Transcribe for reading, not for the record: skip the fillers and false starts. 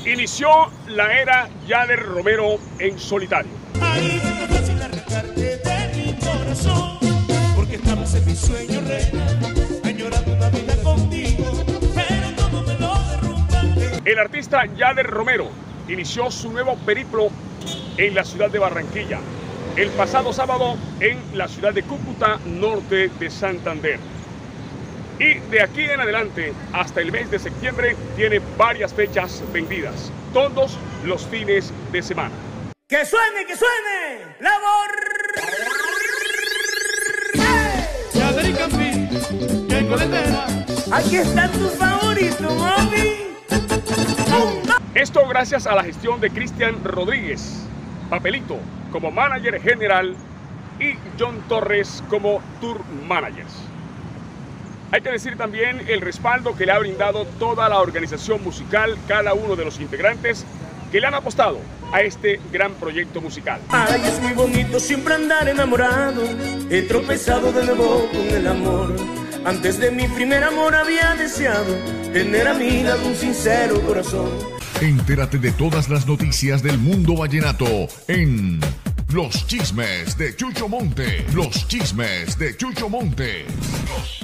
Inició la era Yader Romero en solitario. Ahí fue fácil arrancarte de mi corazón, porque estabas en mi sueño, reina, añorando una vida contigo, pero todo me lo derrumbaste. El artista Yader Romero inició su nuevo periplo en la ciudad de Barranquilla, el pasado sábado en la ciudad de Cúcuta, norte de Santander. Y de aquí en adelante, hasta el mes de septiembre, tiene varias fechas vendidas, todos los fines de semana. ¡Que suene, que suene! ¡Labor! ¡Yader y Campi! ¡Qué coletera! ¡Aquí están tus favoritos, mami! Esto gracias a la gestión de Cristian Rodríguez, Papelito como manager general y John Torres como tour managers. Hay que decir también el respaldo que le ha brindado toda la organización musical, cada uno de los integrantes que le han apostado a este gran proyecto musical. Ay, es muy bonito siempre andar enamorado. He tropezado de nuevo con el amor. Antes de mi primer amor había deseado tener a mi lado un sincero corazón. Entérate de todas las noticias del mundo vallenato en Los Chismes de Chucho Monte. Los Chismes de Chucho Monte.